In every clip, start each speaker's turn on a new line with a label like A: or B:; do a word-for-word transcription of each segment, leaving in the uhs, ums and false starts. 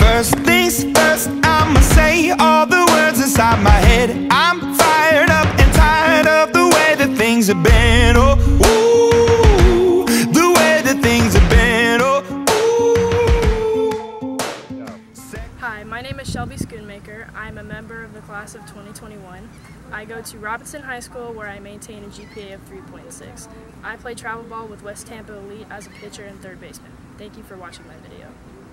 A: First things first, I'ma say all the words inside my head. I'm fired up and tired of the way that things have been. Oh, ooh, the way that things have been. Oh, ooh.
B: Hi, my name is Shelby Schoonmaker. I'm a member of the class of twenty twenty-one. I go to Robinson High School, where I maintain a G P A of three point six. I play travel ball with West Tampa Elite as a pitcher and third baseman. Thank you for watching my video.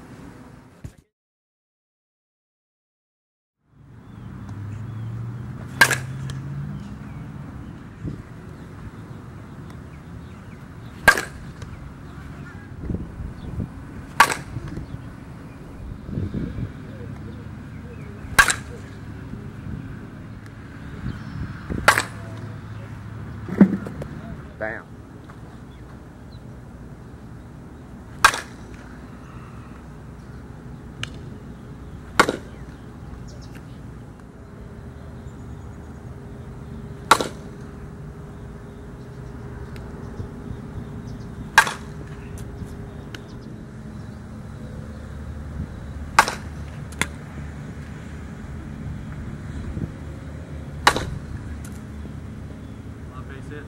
C: Bam.
D: On base hits.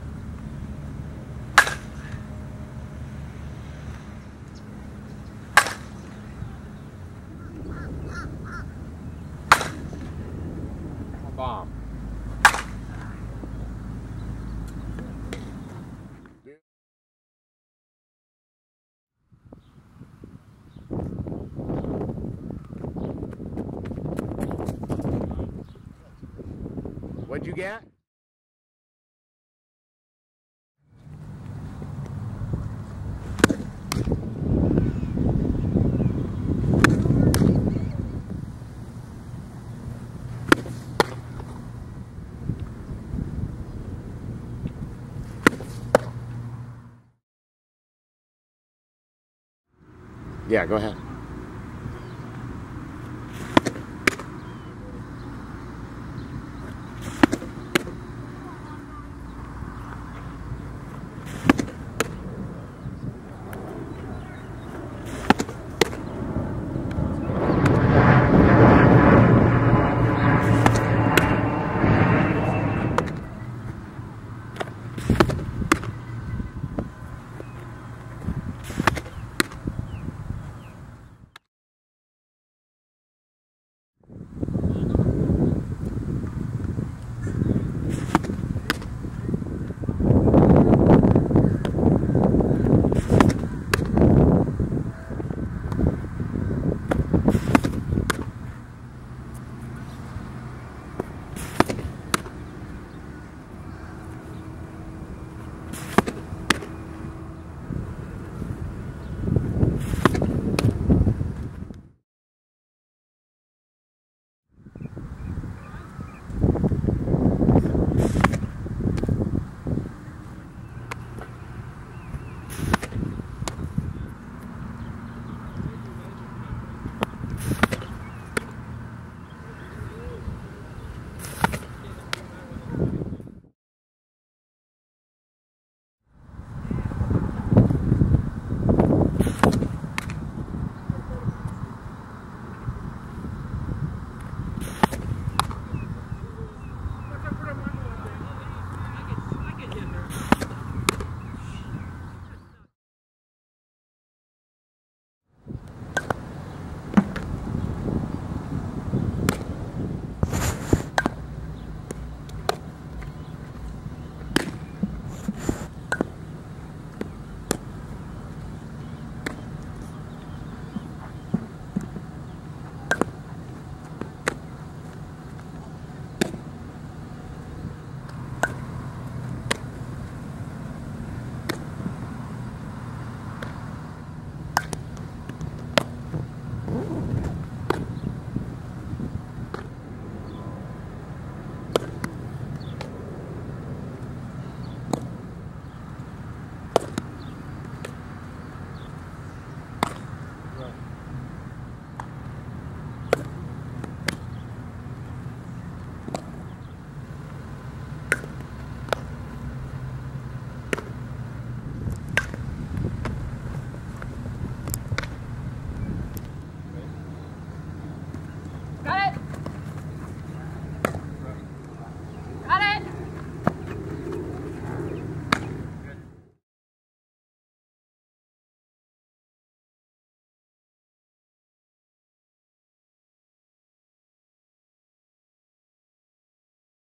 C: Bomb. What'd you get? Yeah, go ahead.